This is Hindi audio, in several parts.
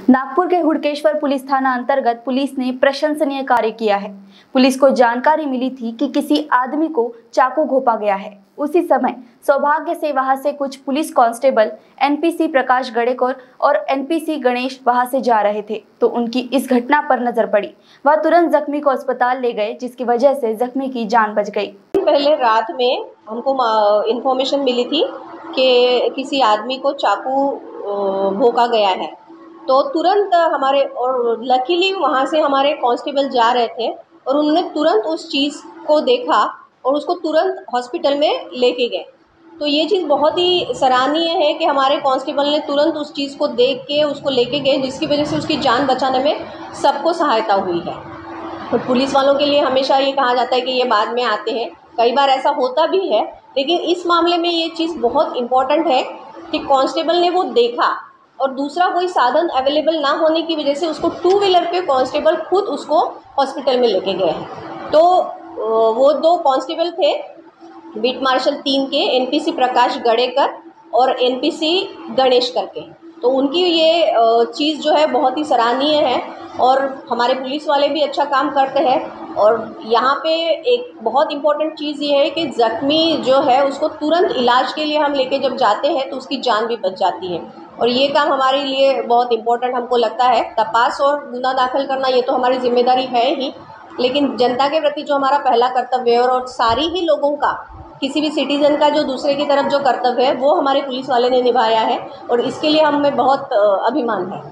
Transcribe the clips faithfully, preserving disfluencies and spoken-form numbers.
नागपुर के हुड़केश्वर पुलिस थाना अंतर्गत पुलिस ने प्रशंसनीय कार्य किया है। पुलिस को जानकारी मिली थी कि किसी आदमी को चाकू घोंपा गया है। उसी समय सौभाग्य से वहां से कुछ police constable NPC Prakash Gadekar और एनपीसी गणेश वहां से जा रहे थे तो उनकी इस घटना पर नजर पड़ी। वह तुरंत जख्मी को अस्पताल ले गए, जिसकी वजह से जख्मी की जान बच गई। पहले रात में हमको इन्फॉर्मेशन मिली थी कि किसी आदमी को चाकू भोंका गया है, तो तुरंत हमारे और लकीली वहाँ से हमारे कांस्टेबल जा रहे थे और उन्होंने तुरंत उस चीज़ को देखा और उसको तुरंत हॉस्पिटल में लेके गए। तो ये चीज़ बहुत ही सराहनीय है कि हमारे कांस्टेबल ने तुरंत उस चीज़ को देख के उसको लेके गए, जिसकी वजह से उसकी जान बचाने में सबको सहायता हुई है। तो पुलिस वालों के लिए हमेशा ये कहा जाता है कि ये बाद में आते हैं, कई बार ऐसा होता भी है, लेकिन इस मामले में ये चीज़ बहुत इम्पॉर्टेंट है कि कांस्टेबल ने वो देखा और दूसरा कोई साधन अवेलेबल ना होने की वजह से उसको टू व्हीलर पे कांस्टेबल खुद उसको हॉस्पिटल में लेके गए हैं। तो वो दो कांस्टेबल थे बीट मार्शल तीन के एनपीसी प्रकाश गड़ेकर और एनपीसी गणेश करके। तो उनकी ये चीज़ जो है बहुत ही सराहनीय है और हमारे पुलिस वाले भी अच्छा काम करते हैं। और यहाँ पे एक बहुत इम्पोर्टेंट चीज़ ये है कि ज़ख्मी जो है उसको तुरंत इलाज के लिए हम लेके जब जाते हैं तो उसकी जान भी बच जाती है। और ये काम हमारे लिए बहुत इम्पोर्टेंट हमको लगता है। तपास और गुना दाखिल करना ये तो हमारी जिम्मेदारी है ही, लेकिन जनता के प्रति जो हमारा पहला कर्तव्य है और सारी ही लोगों का, किसी भी सिटीज़न का जो दूसरे की तरफ जो कर्तव्य है वो हमारे पुलिस वाले ने निभाया है और इसके लिए हमें बहुत अभिमान है।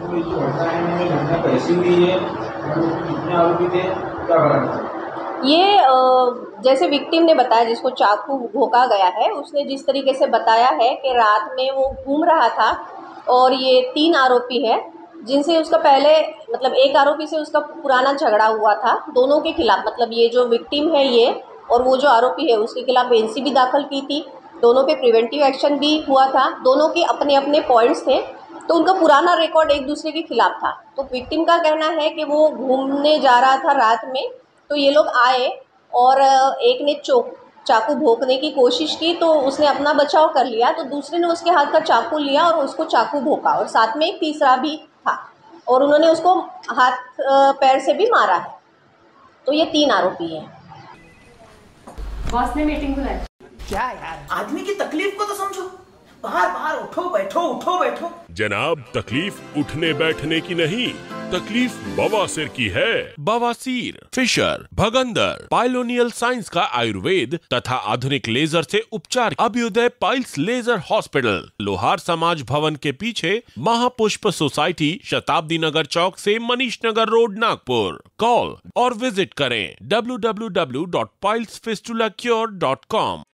ये जैसे विक्टिम ने बताया, जिसको चाकू भोंका गया है, उसने जिस तरीके से बताया है कि रात में वो घूम रहा था और ये तीन आरोपी है जिनसे उसका पहले मतलब एक आरोपी से उसका पुराना झगड़ा हुआ था दोनों के खिलाफ, मतलब ये जो विक्टिम है ये और वो जो आरोपी है उसके खिलाफ एनसी भी दाखिल की थी, दोनों पे प्रिवेंटिव एक्शन भी हुआ था, दोनों के अपने अपने पॉइंट्स थे, तो उनका पुराना रिकॉर्ड एक दूसरे के खिलाफ था। तो विक्टिम का कहना है कि वो घूमने जा रहा था रात में, तो ये लोग आए और एक ने चोक चाकू भोंकने की कोशिश की तो उसने अपना बचाव कर लिया, तो दूसरे ने उसके हाथ का चाकू लिया और उसको चाकू भोंका और साथ में एक तीसरा भी था और उन्होंने उसको हाथ पैर से भी मारा है। तो ये तीन आरोपी हैं। बॉस ने मीटिंग बुलाई। क्या यार, आदमी की तकलीफ को तो समझो। बाहर बाहर उठो बैठो उठो बैठो। जनाब, तकलीफ उठने बैठने की नहीं, तकलीफ बवासीर की है। बवासीर, फिशर, भगंदर, पाइलोनियल साइंस का आयुर्वेद तथा आधुनिक लेजर से उपचार। अभ्युदय पाइल्स लेजर हॉस्पिटल, लोहार समाज भवन के पीछे, महापुष्प सोसाइटी, शताब्दी नगर चौक से मनीष नगर रोड, नागपुर। कॉल और विजिट करें W W W dot piles fistula cure dot com.